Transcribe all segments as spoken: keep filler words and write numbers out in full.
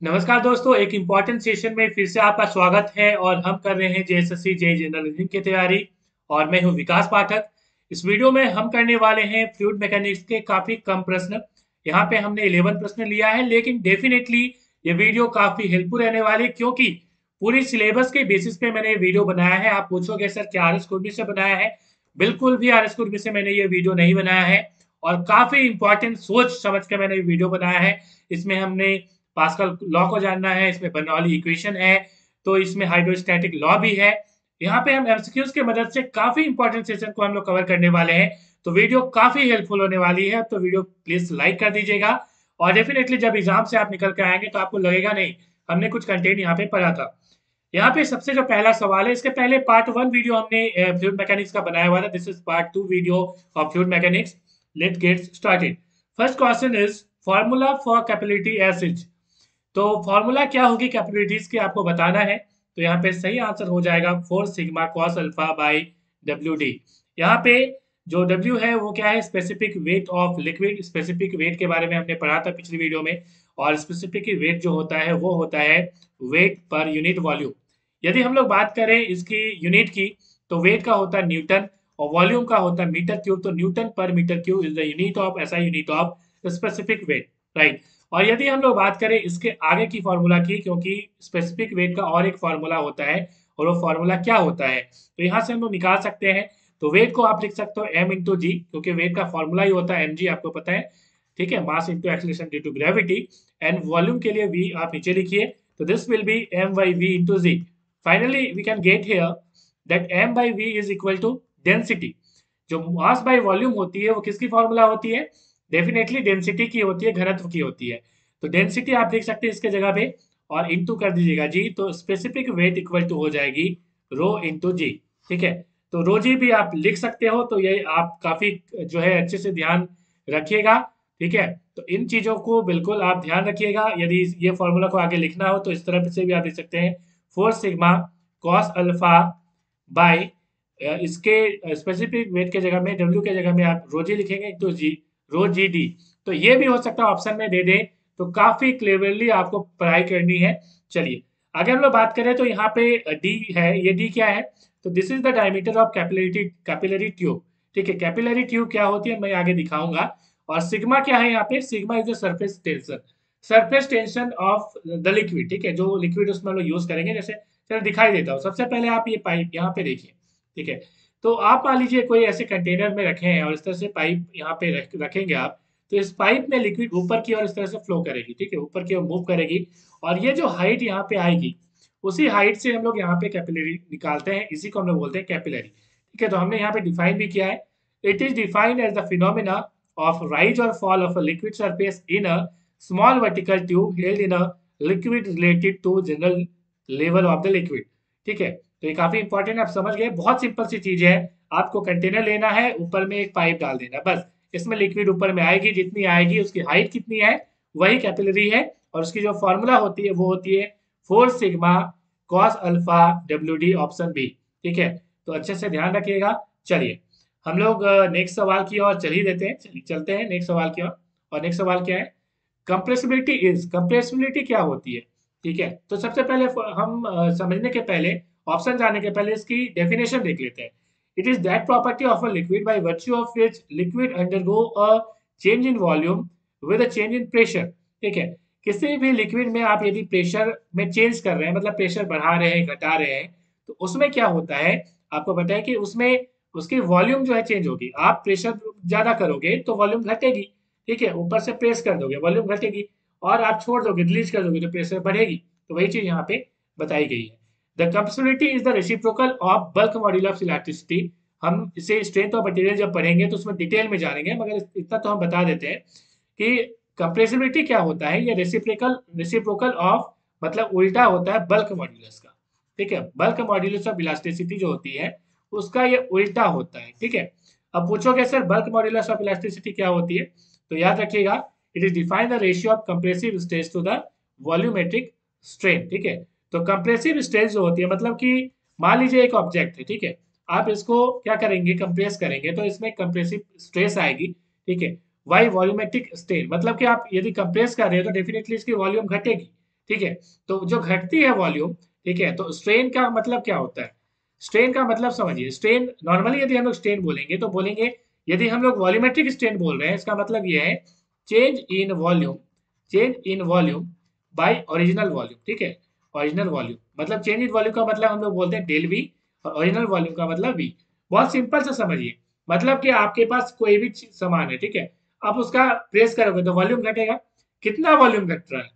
नमस्कार दोस्तों, एक इम्पॉर्टेंट सेशन में फिर से आपका स्वागत है और हम कर रहे हैं जेएसएससी जेईई जनरल इंजीनियरिंग की तैयारी। और मैं हूं विकास पाठक। इस वीडियो में हम करने वाले हैं फ्लूइड मैकेनिक्स के काफी कम प्रश्न। यहाँ पे हमने ग्यारह प्रश्न लिया है, लेकिन डेफिनेटली ये वीडियो काफी हेल्पफुल रहने वाली, क्योंकि पूरी सिलेबस के बेसिस पे मैंने ये वीडियो बनाया है। आप पूछोगे सर क्या आर एस कुर्मी से बनाया है? बिल्कुल भी आर एस कुर्मी से मैंने ये वीडियो नहीं बनाया है, और काफी इंपॉर्टेंट सोच समझ के मैंने ये वीडियो बनाया है। इसमें हमने पास्कल लॉ को जानना है, इसमें बर्नौली इक्वेशन है, तो इसमें हाइड्रोस्टैटिक लॉ भी है। यहाँ पे हम एमसीक्यूज की मदद से काफी इंपॉर्टेंट सेशन को हम लोग कवर करने वाले हैं, तो वीडियो काफी हेल्पफुल होने वाली है। तो वीडियो प्लीज लाइक कर दीजिएगा, और डेफिनेटली जब एग्जाम से आप निकल कर आएंगे तो आपको लगेगा नहीं हमने कुछ कंटेंट यहाँ पे पढ़ा था। यहाँ पे सबसे जो पहला सवाल है, इसके पहले पार्ट वन वीडियो हमने फ्लूइड मैकेनिक्स का बनाया हुआ था। This is part two video of fluid mechanics. Let's get started. First question is formula for capillary acid. तो फॉर्मूला क्या होगी कैपेबिलिटीज की आपको बताना है। तो यहाँ पे सही आंसर हो जाएगा four sigma cos alpha by W D. यहाँ पे जो डब्ल्यू है वो क्या है? Specific weight of liquid. Specific weight के बारे में हमने पढ़ा था पिछली वीडियो में, और स्पेसिफिक वेट जो होता है वो होता है वेट पर यूनिट वॉल्यूम। यदि हम लोग बात करें इसकी यूनिट की, तो वेट का होता है न्यूटन, और वॉल्यूम का होता है मीटर क्यूब। तो newton per metre cube is the unit of ऐसा unit of specific weight, right. और यदि हम लोग बात करें इसके आगे की फॉर्मूला की, क्योंकि स्पेसिफिक वेट का और एक फॉर्मूला होता है, और वो फॉर्मूला क्या होता है तो यहाँ से हम लोग निकाल सकते हैं। तो वेट को आप लिख सकते हो एम इंटू जी, क्योंकि वेट का फॉर्मूला ही होता है एम जी, आपको पता है, ठीक है। Mass into acceleration due to gravity. And volume के लिए वी आप नीचे लिखिए, तो this will be M by V into G. Finally we can get here that M by V is equal to density. जो मास बाय वॉल्यूम होती है वो किसकी फॉर्मूला होती है? डेफिनेटली डेंसिटी की होती है, घनत्व की होती है। तो डेंसिटी आप देख सकते हैं इसके जगह पे, और इंटू कर दीजिएगा जी, तो स्पेसिफिक वेट इक्वल टू हो जाएगी रो इंटू जी, ठीक है। तो रो जी भी आप लिख सकते हो, तो ये आप काफी जो है अच्छे से ध्यान रखिएगा, ठीक है। तो इन चीजों को बिल्कुल आप ध्यान रखिएगा। यदि ये फॉर्मूला को आगे लिखना हो तो इस तरह से भी आप लिख सकते हैं, four sigma cos alpha by इसके स्पेसिफिक वेट के जगह में, डब्ल्यू के जगह में आप रो जी लिखेंगे, तो जी रो जी डी। तो ये भी हो सकता है ऑप्शन में दे दे, तो काफी क्लेवरली आपको पढ़ाई करनी है। चलिए आगे हम लोग बात करें, तो यहाँ पे डी है, ये डी क्या है? तो this is the diameter of capillary capillary tube, ठीक है। कैपिलरी ट्यूब क्या होती है मैं आगे दिखाऊंगा। और सिग्मा क्या है यहाँ पे? Sigma is the surface tension, surface tension of the liquid, ठीक है। जो लिक्विड उसमें हम लोग यूज करेंगे, जैसे चलो दिखाई देता हूँ। सबसे पहले आप ये पाइप यहाँ पे देखिए, ठीक है। तो आप मान लीजिए कोई ऐसे कंटेनर में रखे हैं, और इस तरह से पाइप यहाँ पे रख, रखेंगे आप, तो इस पाइप में लिक्विड ऊपर की ओर इस तरह से फ्लो करेगी, ठीक है, ऊपर की ओर मूव करेगी। और ये जो हाइट यहाँ पे आएगी, उसी हाइट से हम लोग यहाँ पे कैपिलरी निकालते हैं, इसी को हम लोग बोलते हैं कैपिलरी, ठीक है। तो हमने यहाँ पे डिफाइन भी किया है। It is defined as the phenomena of rise और fall of a liquid surface in a small vertical tube held in a liquid related to general level of the liquid, ठीक है। तो ये काफी इंपॉर्टेंट, आप समझ गए। बहुत सिंपल सी चीज है, आपको कंटेनर लेना है, ऊपर में एक पाइप डाल देना, बस। इसमें लिक्विड ऊपर में आएगी, जितनी आएगी उसकी हाइट कितनी है वही कैपिलरी है। और उसकी जो फॉर्मूला होती है वो होती है four sigma cos alpha W D, option B, ठीक है। तो अच्छे से ध्यान रखिएगा। चलिए हम लोग नेक्स्ट सवाल की ओर चल ही देते हैं, चलिए चलते हैं नेक्स्ट सवाल की ओर। और नेक्स्ट सवाल क्या है? कंप्रेसिबिलिटी इज, कंप्रेसिबिलिटी क्या होती है, ठीक है। तो सबसे पहले हम अ, समझने के पहले, ऑप्शन जाने के पहले इसकी डेफिनेशन देख लेते हैं। It is that property of a liquid by virtue of which liquid undergo a change in volume with a change in pressure, ठीक है। किसी भी लिक्विड में आप यदि प्रेशर में चेंज कर रहे हैं, मतलब प्रेशर बढ़ा रहे हैं घटा रहे हैं, तो उसमें क्या होता है आपको पता है कि उसमें उसकी वॉल्यूम जो है चेंज होगी। आप प्रेशर ज्यादा करोगे तो वॉल्यूम घटेगी, ठीक है। ऊपर से प्रेस कर दोगे वॉल्यूम घटेगी, और आप छोड़ दोगे रिलीज कर दोगे तो प्रेशर बढ़ेगी। तो वही चीज यहाँ पे बताई गई है। The compressibility is the reciprocal of bulk modulus of elasticity. हम इसे स्ट्रेंथ ऑफ मटेरियल जब पढ़ेंगे तो उसमें डिटेल में जानेंगे, मगर इतना तो हम बता देते हैं कि कंप्रेसिबिलिटी क्या होता है। ये रेसिप्रोकल रेसिप्रोकल ऑफ मतलब उल्टा होता है बल्क मॉड्यूलस का, ठीक है। बल्क मॉड्यूलस ऑफ इलास्टिसिटी जो होती है उसका ये उल्टा होता है, ठीक है। अब पूछोगे sir bulk modulus of elasticity क्या होती है? तो याद रखिएगा, it is define the ratio of compressive stress to the volumetric strain, ठीक है। तो कंप्रेसिव स्ट्रेस जो होती है, मतलब कि मान लीजिए एक ऑब्जेक्ट है, ठीक है। आप इसको क्या करेंगे? कंप्रेस करेंगे तो इसमें कंप्रेसिव स्ट्रेस आएगी, ठीक है। वाई वॉल्यूमेट्रिक स्ट्रेन, मतलब कि आप यदि कंप्रेस कर रहे हो तो डेफिनेटली इसकी वॉल्यूम घटेगी, ठीक है। तो जो घटती है वॉल्यूम, ठीक है, तो स्ट्रेन का मतलब क्या होता है? स्ट्रेन का मतलब समझिए, स्ट्रेन नॉर्मली यदि हम लोग स्ट्रेन बोलेंगे तो बोलेंगे, यदि हम लोग वॉल्यूमेट्रिक स्ट्रेन बोल रहे हैं इसका मतलब ये है change in volume, change in volume by original volume, ठीक है। ओरिजिनल वॉल्यूम मतलब चेंज इन वॉल्यूम का मतलब हम लोग बोलते हैं डेल वी, और ओरिजिनल वॉल्यूम का मतलब वी। बहुत सिंपल से समझिए, मतलब कि आपके पास कोई भी चीज- सामान है, ठीक है, आप उसका प्रेस करोगे तो वॉल्यूम घटेगा। कितना वॉल्यूम घट रहा है?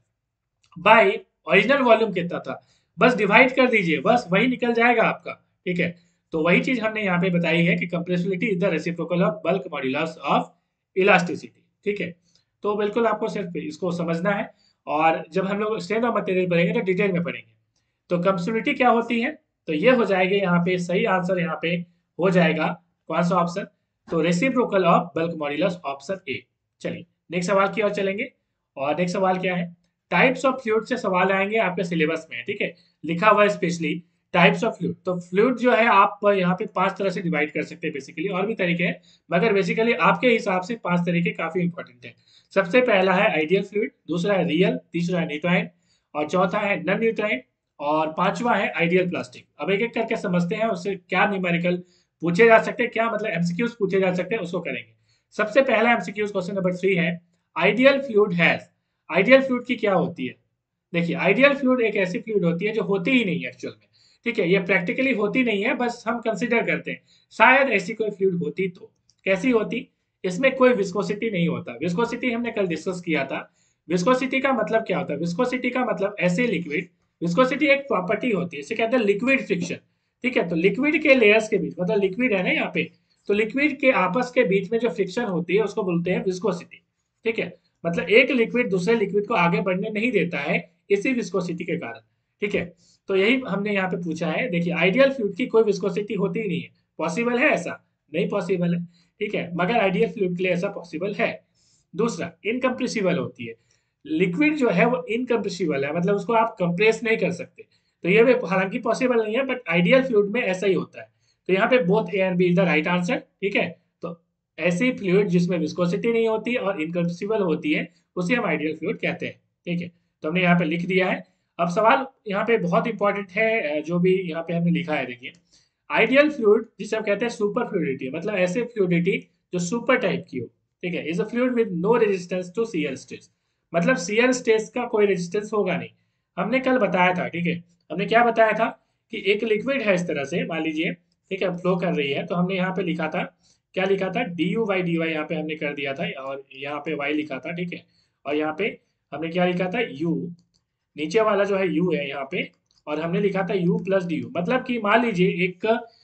बाई ओरिजिनल वॉल्यूम कितना था, बस डिवाइड कर दीजिए, बस वही निकल जाएगा आपका, ठीक है। तो वही चीज हमने यहाँ पे बताई है कि compressibility is the reciprocal of bulk modulus of elasticity, ठीक है। तो बिल्कुल आपको सिर्फ इसको समझना है, और जब हम लोग स्ट्रेंथ ऑफ मटेरियल पढ़ेंगे तो डिटेल में पढ़ेंगे। तो कंप्रेसिबिलिटी क्या होती है? तो ये हो जाएगा यहाँ पे, सही आंसर यहाँ पे हो जाएगा कौन सा ऑप्शन? तो reciprocal of bulk modulus, option A. चलिए नेक्स्ट सवाल की ओर चलेंगे। और नेक्स्ट सवाल क्या है? टाइप्स ऑफ फ्लूइड से सवाल आएंगे आपके सिलेबस में, ठीक है, लिखा हुआ है स्पेशली टाइप्स ऑफ फ्लूइड। तो फ्लूइड जो है आप यहाँ पे पांच तरह से डिवाइड कर सकते हैं, बेसिकली और भी तरीके हैं, मगर बेसिकली आपके हिसाब से पांच तरीके काफी इंपॉर्टेंट है। सबसे पहला है आइडियल फ्लूइड, दूसरा है रियल, तीसरा है न्यूट्राइन, और चौथा है नॉन न्यूट्राइन, और पांचवा है आइडियल प्लास्टिक। अब एक एक करके समझते हैं उससे क्या न्यूमेरिकल पूछे जा सकते हैं, क्या मतलब एमसीक्यूज पूछे जा सकते हैं, उसको करेंगे। सबसे पहला एमसीक्यूज क्वेश्चन नंबर थ्री है, ideal fluid has. Ideal fluid की क्या होती है? देखिए आइडियल फ्लूइड एक ऐसी फ्लूइड होती है जो होती ही नहीं है एक्चुअल में, ठीक है, ये प्रैक्टिकली होती नहीं है, बस हम कंसिडर करते हैं शायद ऐसी कोई फ्लूइड होती तो। कैसी होती? इसमें कोई विस्कोसिटी नहीं होता। विस्कोसिटी हमने कल डिस्कस किया था। विस्कोसिटी का मतलब क्या होता है? विस्कोसिटी का मतलब ऐसे लिक्विड, विस्कोसिटी एक प्रॉपर्टी होती है, इसे कहते हैं लिक्विड फ्रिक्शन, ठीक है। तो लिक्विड के लेयर्स के बीच, मतलब लिक्विड है ना यहाँ पे, तो लिक्विड के आपस के बीच में जो फ्रिक्शन होती है उसको बोलते हैं विस्कोसिटी, ठीक है। मतलब एक लिक्विड दूसरे लिक्विड को आगे बढ़ने नहीं देता है इसी विस्कोसिटी के कारण, ठीक है। तो यही हमने यहाँ पे पूछा है। देखिए आइडियल फ्लूइड की कोई विस्कोसिटी होती ही नहीं है। पॉसिबल है ऐसा? नहीं पॉसिबल है, ठीक है, मगर आइडियल फ्लूइड के लिए ऐसा पॉसिबल है। दूसरा, इनकम्प्रेसिबल होती है। लिक्विड जो है वो इनकम्प्रेसिबल है, मतलब उसको आप कंप्रेस नहीं कर सकते। तो ये भी हालांकि पॉसिबल नहीं है, बट आइडियल फ्लूइड में ऐसा ही होता है। तो यहाँ पे both A and B is the right answer, ठीक है। तो ऐसी फ्लूइड जिसमें विस्कोसिटी नहीं होती और इनकम्प्रेसिबल होती है उसे हम आइडियल फ्लूइड कहते हैं, ठीक है। तो हमने यहाँ पे लिख दिया है। अब सवाल यहाँ पे बहुत इंपॉर्टेंट है, जो भी यहाँ पे हमने लिखा है, देखिए आइडियल फ्लूइड जिसे हम कहते हैं सुपर फ्लूइडिटी, मतलब ऐसे फ्लूइडिटी जो सुपर टाइप की हो, ठीक है, is a fluid with no resistance to shear stress. मतलब शियर स्ट्रेस का कोई रेजिस्टेंस होगा नहीं। हमने कल बताया था, ठीक है, हमने क्या बताया था कि एक लिक्विड है इस तरह से, मान लीजिए, ठीक है, फ्लो कर रही है, तो हमने यहाँ पे लिखा था, क्या लिखा था, D U by D Y यहाँ पे हमने कर दिया था, और यहाँ पे वाई लिखा था, ठीक है, और यहाँ पे हमने क्या लिखा था, यू, नीचे वाला जो है यू है यहाँ पे, और हमने लिखा था यू प्लस डी यू। मतलब कि मान लीजिए एक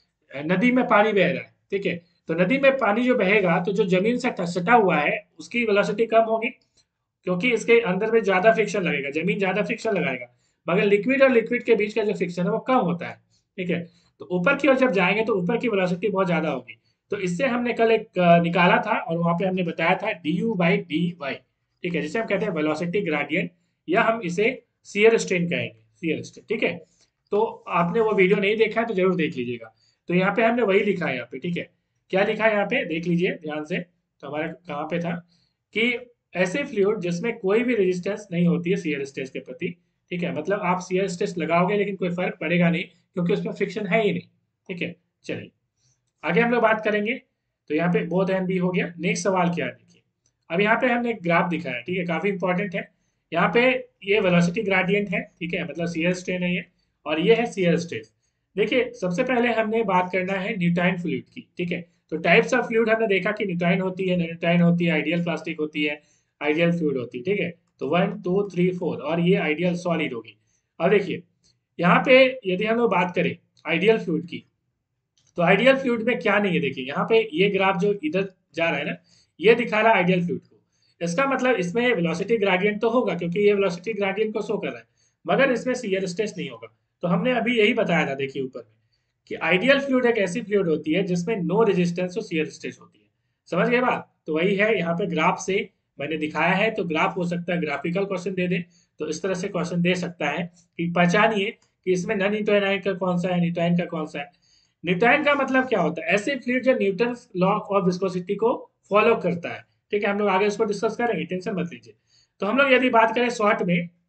नदी में पानी बह रहा है, ठीक है, तो नदी में पानी जो बहेगा तो जो जमीन से सटा हुआ है उसकी वेलोसिटी कम होगी, क्योंकि इसके अंदर में ज्यादा फ्रिक्शन लगेगा, जमीन ज्यादा फ्रिक्शन लगाएगा। मगर लिक्विड और लिक्विड के बीच का जो फ्रिक्शन है वो कम होता है, ठीक है। तो ऊपर की ओर जब जाएंगे तो ऊपर की वेलोसिटी बहुत ज्यादा होगी। तो इससे हमने कल एक अ, निकाला था, और वहां पे हमने बताया था D U by D Y, ठीक है, जिसे हम कहते हैं वेलोसिटी ग्रेडियंट, या हम इसे शियर स्ट्रेन कहेंगे, शियर स्ट्रेन, ठीक है। तो आपने वो वीडियो नहीं देखा है तो जरूर देख लीजिएगा। तो यहाँ पे हमने वही लिखा है यहाँ पे, ठीक है। क्या लिखा है यहाँ पे देख लीजिए ध्यान से। तो हमारा कहाँ पे था कि ऐसे फ्लूइड जिसमें कोई भी रेजिस्टेंस नहीं होती है शियर स्ट्रेस के प्रति, ठीक है, मतलब आप शियर स्ट्रेस लगाओगे लेकिन कोई फर्क पड़ेगा नहीं, क्योंकि उसमें फ्रिक्शन है ही नहीं, ठीक है। चलिए आगे हम लोग बात करेंगे। तो यहाँ पे बोथ एंड बी हो गया। नेक्स्ट सवाल क्या है देखिए। अब यहाँ पे हमने एक ग्राफ दिखाया है, ठीक है, काफी इंपॉर्टेंट है। यहाँ पे ये वेलोसिटी ग्रेडियंट है, ठीक है, मतलब शियर स्ट्रेन है ये, और ये है शियर स्ट्रेस। देखिए सबसे पहले हमने बात करना है न्यूटाइन फ्लूइड की, ठीक है। तो टाइप्स ऑफ फ्लूइड हमने देखा कि न्यूटाइन होती है, न्यूटाइन होती है, आइडियल प्लास्टिक होती है, आइडियल फ्लूइड होती है, ठीक है। तो वन टू थ्री फोर, और ये आइडियल सॉलिड होगी। अब देखिए यहाँ पे यदि हम लोग बात करें आइडियल फ्लूइड की, तो आइडियल फ्लूइड में क्या नहीं है, देखिए यहाँ पे ये ग्राफ जो इधर जा रहा है ना, ये दिखा रहा है आइडियल फ्लूइड को। इसका मतलब इसमें वेलोसिटी ग्रेडियंट तो होगा, क्योंकि ये वेलोसिटी ग्रेडियंट को शो कर रहा है, मगर इसमें शियर स्ट्रेस नहीं होगा। तो हमने अभी यही बताया था, देखिए ऊपर में, कि आइडियल फ्लूइड एक ऐसी फ्लूइड होती है जिसमें नो रेजिस्टेंस और शियर स्ट्रेस होती है। समझ गए बात? तो वही है यहाँ पे ग्राफ से मैंने दिखाया है। तो ग्राफ हो सकता है ग्राफिकल क्वेश्चन दे दे, तो इस तरह से क्वेश्चन दे सकता है कि पहचानिए कि इसमें नॉन न्यूटोनाइन का कौन सा है, न्यूटोनाइन का कौन सा है। न्यूटन का मतलब क्या होता है? ऐसे फ्लूइड जो न्यूटन लॉ ऑफ विस्कोसिटी को फॉलो करता है, ठीक है। हम लोग आगे इसको डिस्कस करेंगे, टेंशन मत लीजिए। तो हम लोग यदि बात करें शॉर्ट में,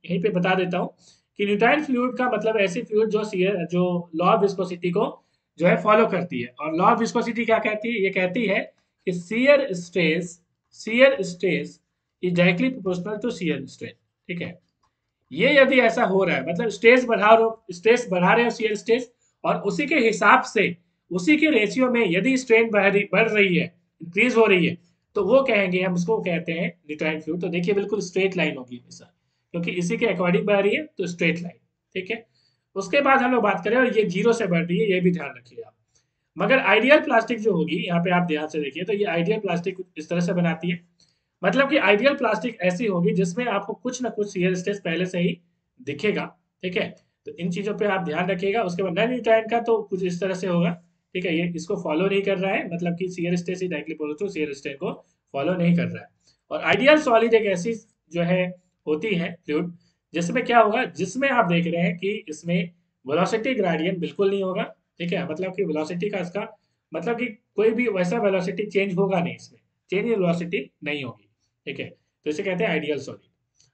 यहीं पे बता देता हूँ कि न्यूट्राइल फ्लूइड का मतलब ऐसी फ्लूइड जो सीयर जो लॉ ऑफ विस्कोसिटी को जो है फॉलो करती है। और लॉ ऑफ विस्कोसिटी क्या कहती है? ये कहती है कि shear stress shear stress is directly proportional to shear strain. ठीक है, ये यदि ऐसा हो रहा है मतलब स्ट्रेस बढ़ा रहे स्ट्रेस बढ़ा रहे हो शियर स्ट्रेस, और उसी के हिसाब से उसी के रेशियो में यदि स्ट्रेन बढ़ रही बढ़ रही है, इंक्रीज हो रही है, तो वो कहेंगे, हम उसको कहते हैं न्यूट्राइल फ्लूइड। तो देखिए बिल्कुल स्ट्रेट लाइन होगी हमेशा, क्योंकि इसी के अकॉर्डिंग बढ़ रही है तो स्ट्रेट लाइन। ठीक है, उसके बाद हम लोग बात करें और ये जीरो से बढ़ रही है, ये भी ध्यान रखिए आप। मगर आइडियल प्लास्टिक जो होगी, यहाँ पे आप ध्यान से देखिए, तो ये आइडियल प्लास्टिक इस तरह से बनाती है, मतलब कि आइडियल प्लास्टिक ऐसी होगी जिसमें आपको कुछ ना कुछ शियर स्ट्रेस पहले से ही दिखेगा। ठीक है, तो इन चीजों पे आप ध्यान रखिएगा। उसके बाद नॉन न्यूट्राइल का तो कुछ इस तरह से होगा। ठीक है, ये इसको फॉलो नहीं कर रहा है, मतलब कि शियर स्ट्रेस ही डायरेक्टली पोलर शियर स्ट्रेन को फॉलो नहीं कर रहा है। और आइडियल सॉलिड एक ऐसी जो है होती है फ्लूइड जिसमें क्या होगा, जिसमें आप देख रहे हैं कि इसमें वेलोसिटी ग्रेडियंट बिल्कुल नहीं होगा। ठीक है, मतलब कि वेलोसिटी का इसका मतलब कि कोई भी वैसा वेलोसिटी चेंज होगा नहीं, इसमें चेंज इन वेलोसिटी नहीं होगी। ठीक है, तो इसे कहते हैं आइडियल सॉलिड।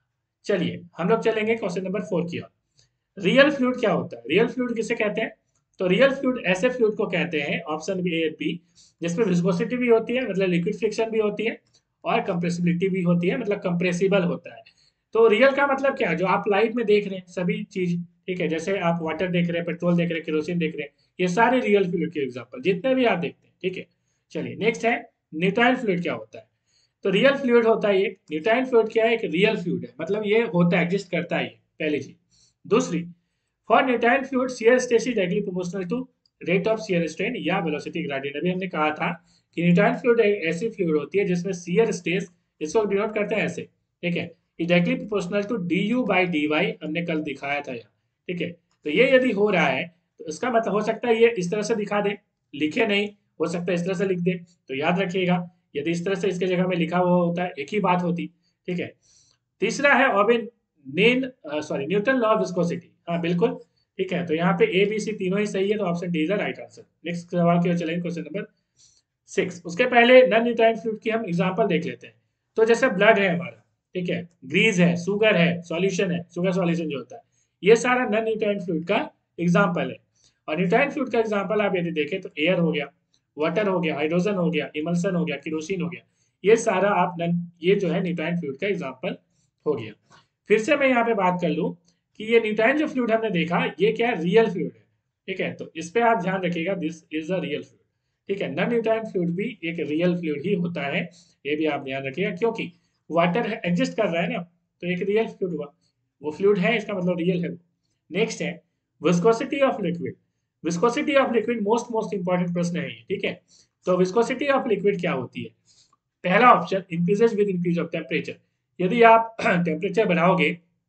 चलिए हम लोग चलेंगे क्वेश्चन नंबर फोर की ओर। रियल फ्लूइड क्या होता है? रियल फ्लूइड किसे कहते हैं? तो रियल फ्लूइड ऐसे फ्लूइड को कहते हैं, ऑप्शन बी ए बी, जिसमें विस्कोसिटी भी होती है मतलब लिक्विड फ्रिक्शन भी होती है, और कंप्रेसिबिलिटी भी होती है मतलब कंप्रेसिबल होता है। तो रियल का मतलब क्या है? जो आप लाइट में देख रहे हैं सभी चीज, ठीक है, जैसे आप वाटर देख रहे हैं, पेट्रोल देख रहे हैं, केरोसिन देख रहे हैं, ये सारे रियल फ्लूइड के एग्जांपल जितने भी आप देखते हैं। ठीक है, चलिए नेक्स्ट है न्यूट्राइल फ्लूइड क्या होता है? तो रियल फ्लूइड होता है ये। न्यूट्राइल फ्लूइड क्या है? एक रियल फ्लूइड है, मतलब ये होता है, एग्जिस्ट करता है, ये पहली चीज। दूसरी, for Newtonian fluid shear stress is directly proportional to rate of shear strain या वेलोसिटी ग्रेडियंट। अभी हमने कहा था कि न्यूट्राइल फ्लूइड एक ऐसी फ्लूइड होती है जिसमें शियर स्ट्रेस, इसको डिनोट करते हैं ऐसे, ठीक है, is directly proportional to D U by D Y, हमने कल दिखाया था यहाँ। ठीक है, तो ये यदि हो रहा है तो इसका मतलब हो सकता है ये इस तरह से दिखा दे, लिखे नहीं, हो सकता है इस तरह से लिख दे। तो याद रखिएगा, यदि इस तरह से इसके जगह में लिखा हुआ होता है एक ही बात होती। ठीक है, तीसरा है ऑबिन नेन sorry Newton law of viscosity. हाँ बिल्कुल, ठीक है, तो यहाँ पे ए बी सी तीनों ही सही है, तो option D is the right answer. Next सवाल की ओर चलेंगे, क्वेश्चन नंबर सिक्स। उसके पहले नॉन न्यूट्राइल फ्लूइड की हम एग्जांपल देख लेते हैं। तो जैसे ब्लड है हमारा, ठीक है, ग्रीज है, शुगर है, सॉल्यूशन है, शुगर सॉल्यूशन जो होता है, ये सारा नॉन न्यूट्राइल फ्लूइड का एग्जांपल है। और न्यूट्राइल फ्लूइड का एग्जांपल आप यदि देखें तो एयर हो गया, वाटर हो गया, हाइड्रोजन हो गया, इमल्सन हो गया, केरोसिन हो गया, ये सारा आप ये जो है न्यूट्राइल फ्लूइड का एग्जांपल हो गया। फिर से मैं यहाँ पे बात कर लूँ कि ये न्यूट्राइल जो फ्लूइड हमने देखा, ये क्या है? रियल फ्लूइड है। ठीक है, तो इस पे आप ध्यान रखिएगा, this is a real fluid. ठीक है, नॉन न्यूट्राइल फ्लूइड भी एक रियल फ्लूइड ही होता है, ये भी आप ध्यान रखिएगा, क्योंकि वाटर एग्जिस्ट कर रहा है ना, तो एक रियल फ्लूइड हुआ, वो फ्लूइड है, इसका मतलब रियल है। नेक्स्ट है viscosity of liquid. Viscosity of liquid most most important प्रश्न है ये। ठीक है, तो विस्कोसिटी ऑफ लिक्विड क्या होती है? पहला option increases with increase of temperature. यदि आप टेम्परेचर बढ़ाओगे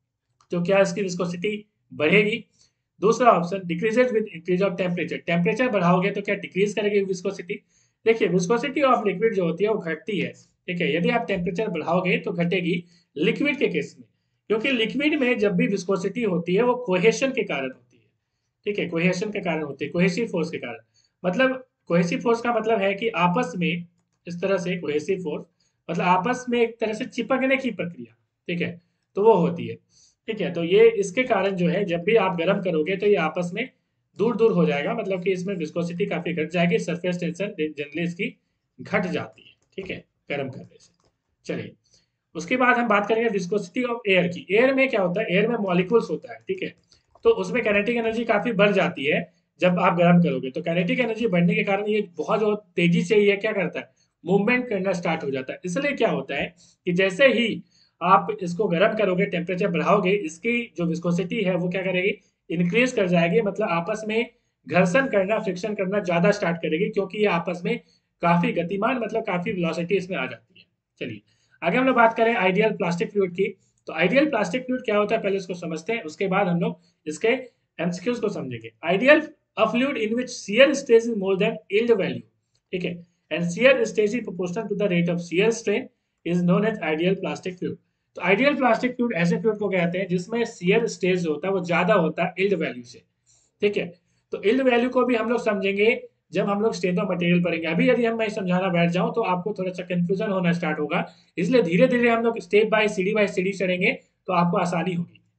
तो क्या इसकी विस्कोसिटी बढ़ेगी। दूसरा option decreases with increase of temperature. Temperature बढ़ाओगे तो क्या डिक्रीज करेगी विस्कोसिटी। देखिए विस्कोसिटी ऑफ लिक्विड जो होती है वो घटती है। ठीक है, यदि आप टेम्परेचर बढ़ाओगे तो घटेगी लिक्विड के केस में, क्योंकि लिक्विड में जब भी विस्कोसिटी होती है वो कोहेशन के कारण होती है। ठीक है, कोहेशन के कारण होती है, कोहेसिव फोर्स के कारण। मतलब कोहेसिव फोर्स का मतलब है कि आपस में इस तरह से, कोहेसिव फोर्स मतलब आपस में एक तरह से चिपकने की प्रक्रिया। ठीक है, तो वो होती है। ठीक है, तो ये इसके कारण जो है जब भी आप गर्म करोगे तो ये आपस में दूर दूर हो जाएगा, मतलब कि इसमें विस्कोसिटी काफी घट जाएगी, सरफेस टेंशन जनरली इसकी घट जाती है। ठीक है, गर्म करने से। चलिए उसके बाद हम बात करेंगे विस्कोसिटी ऑफ एयर की। एयर में क्या होता है? एयर में मॉलिक्यूल्स होता है। ठीक है, तो उसमें काइनेटिक एनर्जी काफी बढ़ जाती है जब आप गर्म करोगे, तो काइनेटिक एनर्जी बढ़ने के कारण ये बहुत जो तेजी से ये क्या करता है? मूवमेंट करना स्टार्ट हो जाता है। इसलिए क्या होता है कि जैसे ही आप इसको गर्म करोगे, टेम्परेचर बढ़ाओगे, इसकी जो विस्कोसिटी है वो क्या करेगी? इंक्रीज कर जाएगी, मतलब आपस में घर्षण करना, फ्रिक्शन करना ज्यादा स्टार्ट करेगी, क्योंकि ये आपस में काफी गतिमान, मतलब काफी वेलोसिटी इसमें आ जाती है। चलिए आगे हम लोग बात करें आइडियल प्लास्टिक फ्लूइड की। तो आइडियल प्लास्टिक फ्लूइड क्या होता है पहले इसको समझते हैं, उसके बाद हम लोग इसके एमसीक्यूज को समझेंगे। Ideal a fluid in which shear stress is more than yield value, ठीक है, and shear stress is proportional to the rate of shear strain is known as ideal plastic fluid. तो आइडियल प्लास्टिक फ्लूइड ऐसे fluid को कहते हैं जिसमें shear stress जो होता है वो ज्यादा होता है यील्ड वैल्यू से। ठीक है, तो यील्ड वैल्यू को भी हम लोग समझेंगे जब हम लोग स्ट्रेंथ ऑफ मटेरियल पढ़ेंगे। अभी यदि हम मैं समझाना बैठ जाऊं तो आपको थोड़ा सा कंफ्यूजन होना स्टार्ट होगा, इसलिए धीरे धीरे हम लोग स्टेप बाय सीढ़ी बाय सीढ़ी चढ़ेंगे तो आपको आसानी होगी।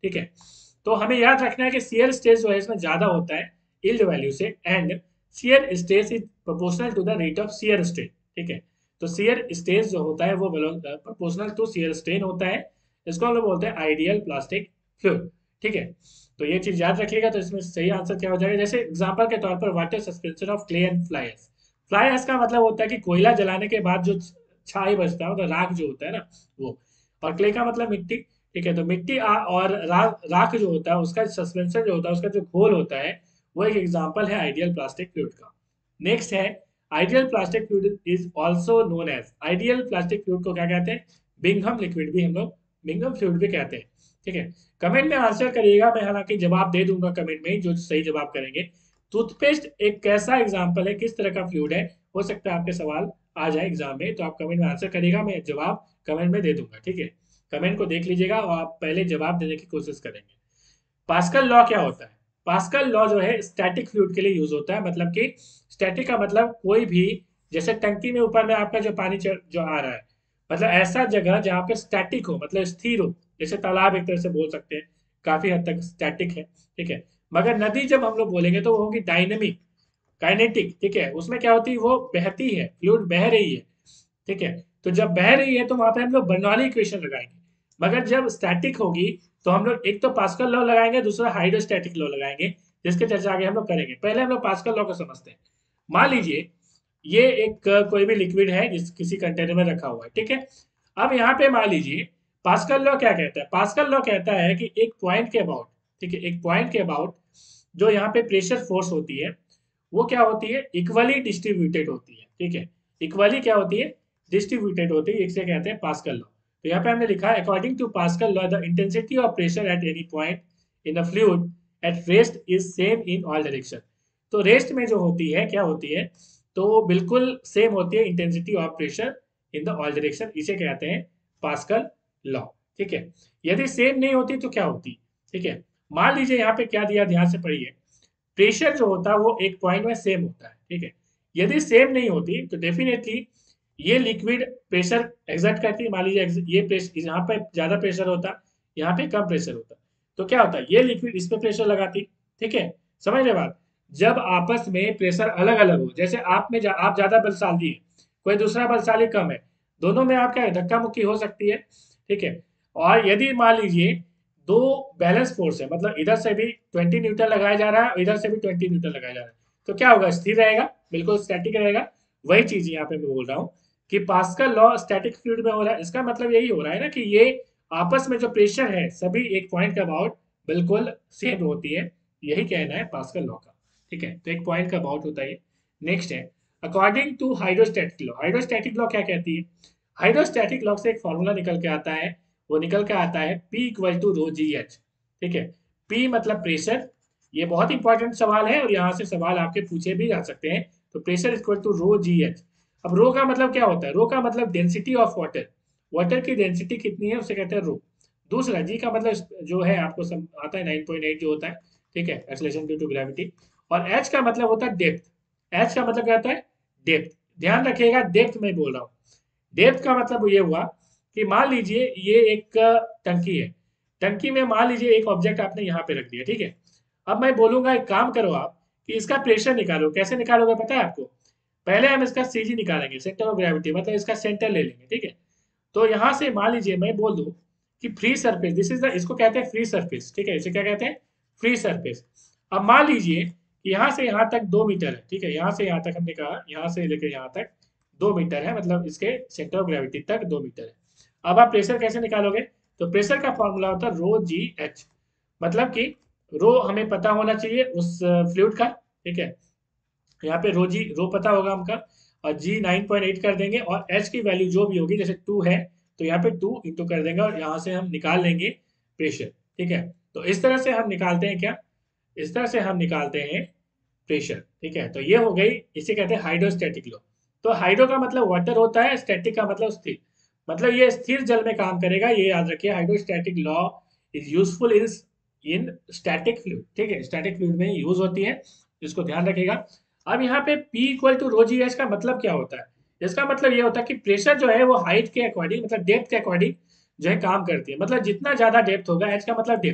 ठीक है। तो हमें याद रखना है कि शियर स्ट्रेस जो है इसमें ज्यादा होता है यील्ड वैल्यू से, and shear stress is proportional to the rate of shear strain, ठीक है। तो शियर स्ट्रेस जो होता है वो प्रोपोर्शनल टू शियर स्ट्रेन होता है, इसको हम लोग बोलते हैं आइडियल प्लास्टिक फ्लूइड, ठीक है। तो ये चीज याद रखिएगा। तो इसमें सही आंसर क्या हो जाएगा, जैसे एग्जांपल के तौर पर water suspension of clay and fly ash. Fly ash का मतलब होता है कि कोयला जलाने के बाद जो छाई बचता है, मतलब राख जो होता है ना वो, और क्ले का मतलब मिट्टी, ठीक है। तो मिट्टी आ, और रा, राख जो होता है उसका सस्पेंशन जो होता है, उसका जो घोल होता है, वो एक एग्जांपल है आइडियल प्लास्टिक फ्लूइड का। नेक्स्ट है ideal plastic fluid is also known as, ideal plastic fluid को क्या कहते हैं, बिंघम लिक्विड भी हम लोग बिंघम फ्लूइड भी कहते हैं, ठीक है। कमेंट में आंसर करिएगा, मैं हालांकि जवाब दे दूंगा कमेंट में जो सही जवाब करेंगे। टूथपेस्ट एक कैसा एग्जांपल है, किस तरह का फ्लूइड है, हो सकता है आपके सवाल आ जाए एग्जाम में, तो आप कमेंट में आंसर करिएगा, मैं जवाब कमेंट में दे दूंगा, ठीक है। कमेंट को देख लीजिएगा और आप पहले जवाब देने की कोशिश करेंगे। पास्कल लॉ क्या होता है, पास्कल लॉ जो है स्टैटिक फ्लूइड के लिए यूज होता है, मतलब कि स्टैटिक का मतलब कोई भी, जैसे टंकी में ऊपर में आपका जो पानी जो आ रहा है, मतलब ऐसा जगह जहाँ पे स्टैटिक हो, मतलब स्थिर हो, जैसे तालाब एक तरह से बोल सकते हैं, काफी हद तक स्टैटिक है, ठीक है। मगर नदी जब हम लोग बोलेंगे तो वो होगी डायनेमिक, काइनेटिक, ठीक है। उसमें क्या होती है, वो बहती है, फ्लूइड बह रही है, ठीक है। तो जब बह रही है तो वहां पे हम लोग बर्नौली इक्वेशन लगाएंगे। मगर जब स्टैटिक होगी तो हम लोग एक तो पास्कल लॉ लगाएंगे, दूसरा हाइड्रोस्टैटिक लॉ लगाएंगे, जिसके चर्चा आगे हम लोग करेंगे। पहले हम लोग पास्कल लॉ को समझते हैं। मान लीजिए ये एक अ, कोई भी लिक्विड है जिस किसी कंटेनर में रखा हुआ है, ठीक है। अब यहाँ पे मान लीजिए पास्कल लॉ क्या कहता है, पास्कल लॉ कहता है कि एक पॉइंट के अबाउट, ठीक है, एक पॉइंट के अबाउट जो यहाँ पे प्रेशर फोर्स होती है वो क्या होती है, इक्वली डिस्ट्रीब्यूटेड होती है, ठीक है। इक्वली क्या होती है, डिस्ट्रीब्यूटेड होती है, इसे कहते हैं पास्कल लॉ। तो यहाँ पे हमने लिखा है according to Pascal law the intensity of pressure at any point in a fluid at rest is same in all direction. तो रेस्ट में जो होती है क्या होती है, तो वो बिल्कुल सेम होती है intensity of pressure in the all direction, इसे कहते हैं पास्कल लॉ, ठीक है। यदि सेम नहीं होती तो क्या होती, ठीक है। मान लीजिए यहाँ पे क्या दिया, ध्यान से पढ़िए, प्रेशर जो होता है वो एक पॉइंट में सेम होता है, ठीक है। यदि सेम नहीं होती तो डेफिनेटली ये लिक्विड प्रेशर एग्जर्ट करती है। मान लीजिए ये प्रेशर, यहाँ पे ज्यादा प्रेशर होता, यहाँ पे कम प्रेशर होता, तो क्या होता है, ये लिक्विड इस पे प्रेशर लगाती, ठीक है। समझ रहे बात। जब आपस में प्रेशर अलग अलग हो, जैसे आप में जा, आप ज्यादा बलशाली है, कोई दूसरा बलशाली कम है, दोनों में आप क्या धक्का मुक्की हो सकती है, ठीक है। और यदि मान लीजिए दो बैलेंस फोर्स है, मतलब इधर से भी ट्वेंटी न्यूटन लगाया जा रहा है, इधर से भी ट्वेंटी न्यूटन लगाया जा रहा है, तो क्या होगा, स्थिर रहेगा, बिल्कुल स्टैटिक रहेगा। वही चीज यहाँ पे मैं बोल रहा हूँ कि पास्कल लॉ स्टैटिक फ्लूइड में हो रहा है, इसका मतलब यही हो रहा है ना कि ये आपस में जो प्रेशर है सभी एक पॉइंट के अबाउट बिल्कुल सेम होती है, यही कहना है पास्कल लॉ का, ठीक है। तो एक पॉइंट का अबाउट होता है। नेक्स्ट है according to hydrostatic law, hydrostatic law क्या कहती है, हाइड्रोस्टैटिक लॉ से एक फॉर्मूला निकल के आता है, वो निकल के आता है P equal to rho G H, ठीक है। P मतलब प्रेशर, ये बहुत इंपॉर्टेंट सवाल है और यहाँ से सवाल आपके पूछे भी जा सकते हैं। तो pressure equal to rho G H. अब रो का मतलब क्या होता है, रो का मतलब डेंसिटी ऑफ वाटर, वाटर की डेंसिटी कितनी है उसे कहते हैं रो। दूसरा जी का मतलब जो है आपको सम, आता है नाइन पॉइंट एट जो होता है, ठीक है, एक्सेलरेशन ड्यू टू ग्रेविटी। और एच का मतलब होता है डेप्थ, एच का मतलब क्या होता है, डेप्थ। ध्यान रखिएगा डेप्थ में बोल रहा हूँ। डेप्थ का मतलब ये हुआ कि मान लीजिए ये एक टंकी है, टंकी में मान लीजिए एक ऑब्जेक्ट आपने यहाँ पे रख दिया, ठीक है। अब मैं बोलूंगा एक काम करो आप कि इसका प्रेशर निकालो, कैसे निकालोगे पता है आपको, पहले हम इसका सीजी निकालेंगे, सेंटर ऑफ ग्रेविटी, मतलब इसका सेंटर ले लेंगे, ठीक है। तो यहाँ से मान लीजिए मैं बोल दूं कि free surface, this is the, इसको कहते हैं फ्री सरफेस, ठीक है, इसे क्या कहते हैं, फ्री सरफेस। अब मान लीजिए कि यहाँ से यहाँ तक दो मीटर है, ठीक है, यहाँ से यहाँ तक हमने कहा, यहाँ से लेकर यहाँ तक दो मीटर है, मतलब इसके सेंटर ऑफ ग्रेविटी तक दो मीटर है। अब आप प्रेशर कैसे निकालोगे, तो प्रेशर का फॉर्मूला होता है रो जी एच, मतलब कि रो हमें पता होना चाहिए उस फ्लूइड का, ठीक है। यहाँ पे रो जी रो पता होगा हमका, और जी नाइन पॉइंट एट कर देंगे, और एच की वैल्यू जो भी होगी, जैसे टू है तो यहाँ पे टू इंटू कर देंगे, और यहाँ से हम निकाल लेंगे प्रेशर, ठीक है। तो इस तरह से हम निकालते हैं क्या, इस तरह से हम निकालते हैं प्रेशर, ठीक है। तो ये हो गई, इसे कहते हैं हाइड्रोस्टैटिक लॉ। तो हाइड्रो का मतलब वाटर होता है, स्टैटिक का मतलब स्थिर, मतलब ये स्थिर जल में काम करेगा, ये याद रखिए। Hydrostatic law is useful in in static fluid, ठीक है, स्टैटिक फ्लूइड में यूज होती है, इसको ध्यान रखिएगा। अब यहाँ पे P equal to rho G H का मतलब क्या होता है, इसका मतलब ये होता है कि प्रेशर जो है वो हाइट के अकॉर्डिंग, मतलब डेप्थ के अकॉर्डिंग जो है काम करती है, मतलब जितना ज्यादा डेप्थ होगा, एच का मतलब डेप्थ,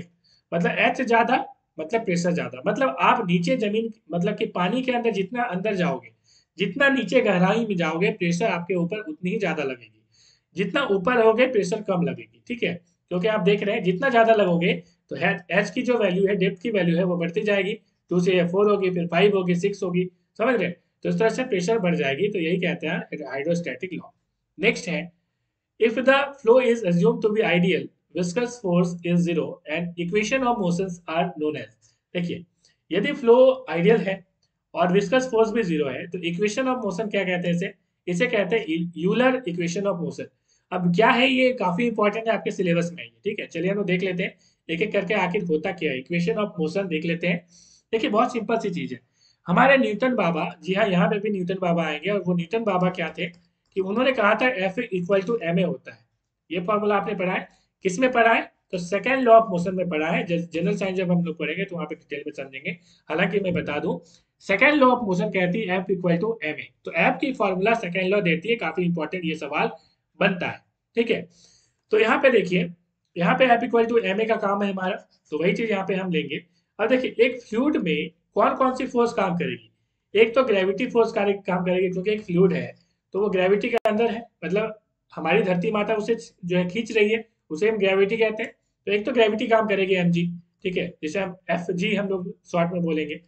मतलब एच ज्यादा मतलब प्रेशर ज्यादा, मतलब आप नीचे जमीन मतलब कि पानी के अंदर जितना अंदर जाओगे, जितना नीचे गहराई में जाओगे प्रेशर आपके ऊपर उतनी ही ज्यादा लगेगी, जितना ऊपर होगे प्रेशर कम लगेगी। ठीक है, क्योंकि आप देख रहे हैं जितना ज्यादा लगोगे तो एच की जो वैल्यू है, डेप्थ की वैल्यू है वो बढ़ती जाएगी, टू से फोर होगी, फिर फाइव होगी, सिक्स होगी, समझ रहे हैं? तो इस तरह से प्रेशर बढ़ जाएगी, तो यही कहते हैं हाइड्रोस्टैटिक लॉ। नेक्स्ट है, if the flow is assumed to be ideal, viscous force is zero and equation of motions are known as। देखिए, यदि फ्लो आइडियल है और विस्कस फोर्स भी जीरो है तो इक्वेशन ऑफ मोशन क्या कहते हैं इसे? इसे कहते हैं यूलर इक्वेशन ऑफ मोशन। अब क्या है ये, काफी इंपॉर्टेंट है, आपके सिलेबस में है। ठीक है, चलिए हम देख लेते हैं एक एक करके आखिर होता क्या है। इक्वेशन ऑफ मोशन देख लेते हैं। देखिए, बहुत सिंपल सी चीज है। हमारे न्यूटन बाबा, जी हाँ, यहाँ पे भी न्यूटन बाबा आएंगे, और वो न्यूटन बाबा क्या थे कि उन्होंने कहा था F equal to M A होता है। ये फॉर्मूला आपने पढ़ा है, किस में पढ़ा है? तो सेकंड लॉ ऑफ मोशन में पढ़ा है। जनरल साइंस जब हम लोग पढ़ेंगे तो वहां पे डिटेल में समझेंगे। हालांकि मैं बता दूं, सेकंड लॉ ऑफ मोशन कहती है F equal to M A, तो एफ की फॉर्मूला सेकंड लॉ देती है। काफी इंपॉर्टेंट ये सवाल बनता है। ठीक है, तो यहाँ पे देखिए, यहाँ पे F equal to M A का काम है हमारा, तो वही चीज यहाँ पे हम लेंगे। अब देखिए, एक फ्लूइड में कौन कौन सी फोर्स काम करेगी? एक तो ग्रेविटी फोर्स काम करेगी, क्योंकि एक फ्लूइड है तो वो ग्रेविटी के अंदर है, मतलब हमारी धरती माता उसे जो है खींच रही है, उसे हम ग्रेविटी कहते हैं। तो एक तो ग्रेविटी काम करेगी एम जी, ठीक है, जिसे हम एफ जी हम लोग शॉर्ट में बोलेंगे।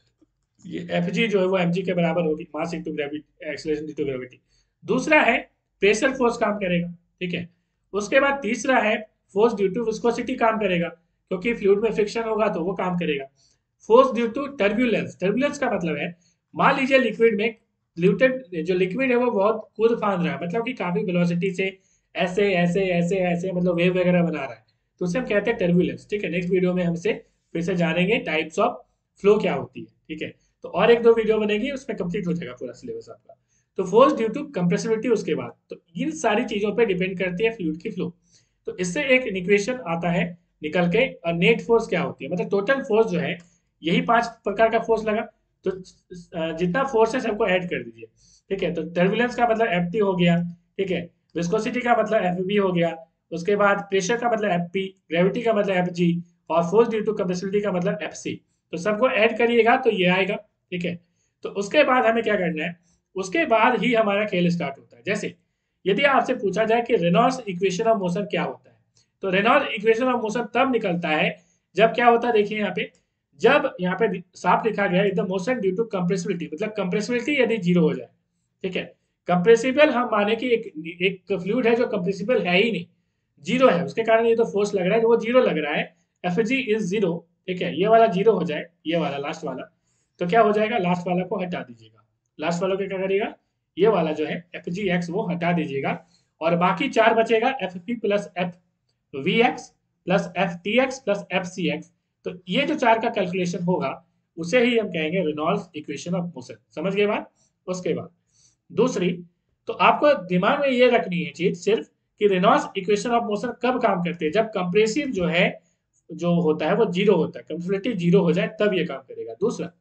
ये एफ जी जो है वो एम जी के बराबर होगी, mass into gravity, acceleration into gravity. दूसरा है प्रेशर फोर्स काम करेगा। ठीक है, उसके बाद तीसरा है फोर्स ड्यू टू विस्कोसिटी काम करेगा, क्योंकि फ्लूइड में फ्रिक्शन होगा तो वो काम करेगा। Force due to turbulence, turbulence का मतलब है, मान लीजिए लिक्विड में ग्लूटेड जो लिक्विड है वो बहुत कूद फांद रहा है, मतलब कि काफी वेलोसिटी से ऐसे ऐसे ऐसे ऐसे मतलब वेव वगैरह बना रहा है, तो उसे हम कहते हैं टर्बुलेंस। ठीक है, नेक्स्ट वीडियो में हम इसे फिर से जानेंगे टाइप्स ऑफ फ्लो क्या होती है। ठीक है, तो और एक दो वीडियो बनेगी, उसमें कंप्लीट हो जाएगा पूरा सिलेबस आपका। तो फोर्स ड्यू टू कंप्रेसिबिलिटी उसके बाद, तो इन सारी चीजों पे डिपेंड करती है फ्लूइड की फ्लो। तो इससे एक इक्वेशन आता है निकल के, और नेट फोर्स क्या होती है, मतलब टोटल फोर्स जो है, यही पांच प्रकार का फोर्स लगा, तो जितना फोर्स है सबको ऐड कर दीजिए। ठीक है, तो टर्बुलेंस का मतलब एफ टी हो गया, ठीक है, विस्कोसिटी का मतलब एफ बी हो गया, उसके बाद प्रेशर का मतलब एफ पी, ग्रेविटी का मतलब एफ जी, और फोर्स ड्यू टू कंप्रेसिबिलिटी का मतलब एफ सी। तो सबको ऐड करिएगा तो ये आएगा। ठीक है, तो उसके बाद हमें क्या करना है, उसके बाद ही हमारा खेल स्टार्ट होता है। जैसे यदि आपसे पूछा जाए कि रेनॉल्ड्स इक्वेशन ऑफ मोशन क्या होता है, तो रेनॉल्ड्स इक्वेशन ऑफ मोशन तब निकलता है जब क्या होता है, देखिए यहाँ पे, जब यहाँ पे साफ लिखा गया है the motion due to compressibility, मतलब कंप्रेसिबिलिटी यदि जीरो हो जाए। ठीक है, कंप्रेसिबल हम माने कि एक एक फ्लूइड है जो कंप्रेसिबल है ही नहीं, जीरो है, उसके कारण ये तो फोर्स लग रहा है, वो जीरो लग रहा है, एफ जी इज जीरो। ठीक है, ये वाला जीरो हो जाए, ये वाला लास्ट वाला, तो क्या हो जाएगा, लास्ट वाला को हटा दीजिएगा। लास्ट वालों को क्या करिएगा, ये वाला जो है एफ जी एक्स वो हटा दीजिएगा, और बाकी चार बचेगा F P plus F V X plus F T X plus F C X. तो ये जो चार का कैलकुलेशन होगा उसे ही हम कहेंगे रेनॉल्ड्स इक्वेशन ऑफ मोशन। समझ गए बात? उसके बाद दूसरी, तो आपको दिमाग में ये रखनी है चीज सिर्फ कि रेनॉल्ड्स इक्वेशन ऑफ मोशन कब काम करते हैं, जब कंप्रेसिव जो है जो होता है वो जीरो होता है, कंप्रेसिबिलिटी जीरो हो जाए तब ये काम करेगा। दूसरा,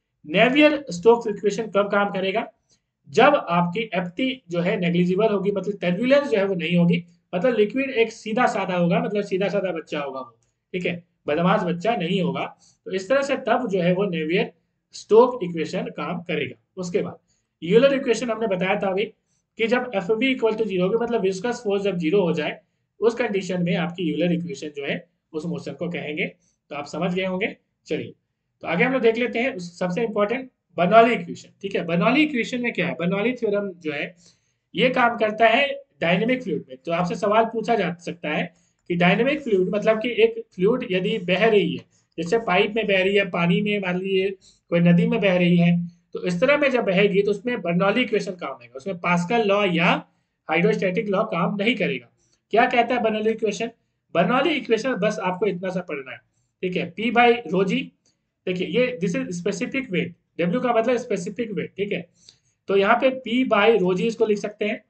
नेवियर स्टोक्स इक्वेशन कब काम करेगा, जब आपकी एफटी जो है नेग्लिजिबल होगी, मतलब टर्बुलेंस जो है वो नहीं होगी, मतलब लिक्विड एक सीधा साधा होगा, मतलब सीधा साधा बच्चा होगा वो। ठीक है, बदमाश बच्चा नहीं होगा, तो इस तरह से तब जो है वो नेवियर स्टोक इक्वेशन काम करेगा। उसके बाद यूलर इक्वेशन हमने बताया था अभी, कि जब F B equal to zero होगी, मतलब विस्कस फोर्स जब जीरो हो जाए, उस कंडीशन में आपकी यूलर इक्वेशन जो है उस मोशन को कहेंगे। तो आप समझ गए होंगे। चलिए, तो आगे हम लोग देख लेते हैं सबसे इंपॉर्टेंट बर्नौली इक्वेशन। ठीक है, बर्नौली इक्वेशन में क्या है, बर्नौली थ्योरम जो है ये काम करता है डायनेमिक फ्लूइड में। तो आपसे सवाल पूछा जा सकता है कि डायनेमिक फ्लूइड मतलब कि एक फ्लूइड यदि बह रही है, जैसे पाइप में बह रही है, पानी में मान लीजिए कोई नदी में बह रही है, तो इस तरह में जब बहेगी तो उसमें बर्नौली इक्वेशन काम आएगा, उसमें पास्कल लॉ या हाइड्रोस्टैटिक लॉ काम नहीं करेगा। क्या कहता है बर्नौली इक्वेशन? बर्नौली इक्वेशन बस आपको इतना सा पढ़ना है। ठीक है, पी बाई रोजी, देखिए ये this is specific weight, W का मतलब स्पेसिफिक वेट। ठीक है, तो यहाँ पे पी बाई रोजी इसको लिख सकते हैं,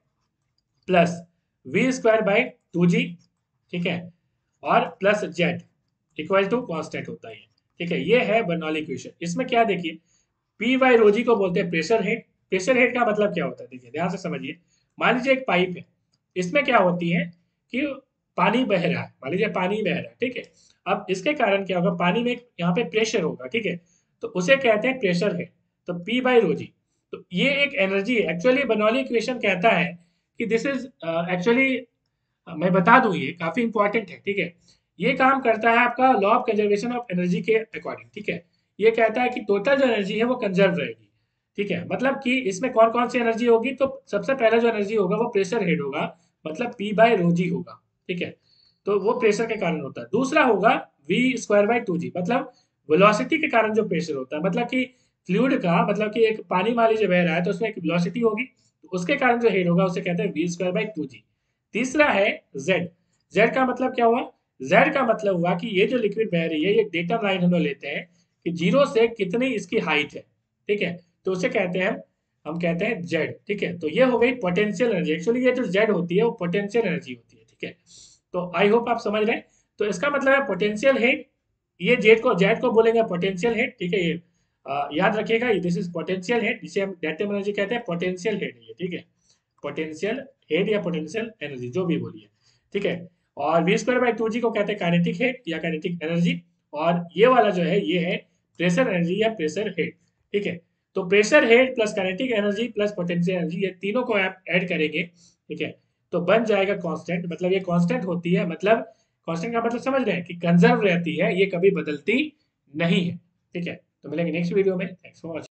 plus V square by two G. ठीक है, और plus Z equal to constant होता है। ठीक है, ये है बर्नौली इक्वेशन। इसमें क्या देखिए, पी बाई रोजी को बोलते हैं प्रेशर हेड। प्रेशर हेड का मतलब क्या होता है, देखिए ध्यान से समझिए। मान लीजिए एक पाइप है, इसमें क्या होती है कि पानी बह रहा है, मान लीजिए पानी बह रहा है, ठीक है। अब इसके कारण क्या होगा, पानी में यहाँ पे प्रेशर होगा, ठीक है, तो उसे कहते हैं प्रेशर हेड। तो पी बाई रो जी, तो ये एक एनर्जी है। एक्चुअली बर्नौली इक्वेशन कहता है कि दिस इज एक्चुअली, मैं बता दूं ये काफी इंपॉर्टेंट है, ठीक है। ये काम करता है आपका law of conservation of energy के अकॉर्डिंग, ठीक है। ये कहता है कि टोटल जो एनर्जी है वो कंजर्व रहेगी, ठीक है। मतलब कि इसमें कौन कौन सी एनर्जी होगी, तो सबसे पहला जो एनर्जी होगा वो प्रेशर हेड होगा, मतलब पी बाय रो जी होगा, ठीक है। तो वो प्रेशर के कारण होता है। दूसरा होगा V square by two G, मतलब वेलोसिटी के कारण जो प्रेशर होता है, मतलब कि फ्लूइड का, मतलब कि एक पानी मान लीजिए बह रहा है तो उसमें एक वेलोसिटी होगी, तो उसके कारण जो हेड होगा उसे कहते हैं V square by two G. तीसरा है जेड। जेड का मतलब क्या हुआ, जेड का मतलब हुआ कि ये जो लिक्विड बह रही है, ये डेटा लाइन हम लोग लेते हैं कि जीरो से कितनी इसकी हाइट है, ठीक है, तो उसे कहते हैं, हम कहते हैं जेड, ठीक है। तो ये हो गई पोटेंशियल एनर्जी। एक्चुअली ये जो जेड होती है वो पोटेंशियल एनर्जी होती है, ठीक है। तो आई होप आप समझ रहे हैं। तो इसका मतलब है पोटेंशियल हेड, ये जेड को जेड को बोलेंगे पोटेंशियल हेड, ठीक है। ये आ, याद रखिएगा, दिस इज पोटेंशियल हेड, जिसे हम डेल्टा एनर्जी कहते हैं, पोटेंशियल हेड है ये, ठीक है। पोटेंशियल हेड या पोटेंशियल एनर्जी जो भी बोलिए, ठीक है। और V square by two G को कहते हैं काइनेटिक हेड या काइनेटिक एनर्जी। और ये वाला जो है ये है प्रेशर एनर्जी या प्रेशर हेड, ठीक है। तो pressure head plus kinetic energy plus potential energy, ये तीनों को आप ऐड करेंगे, ठीक है, तो बन जाएगा कांस्टेंट। मतलब ये कांस्टेंट होती है, मतलब कांस्टेंट का मतलब समझ रहे हैं कि कंजर्व रहती है, ये कभी बदलती नहीं है, ठीक है। तो मिलेंगे नेक्स्ट वीडियो में। Thanks for watching.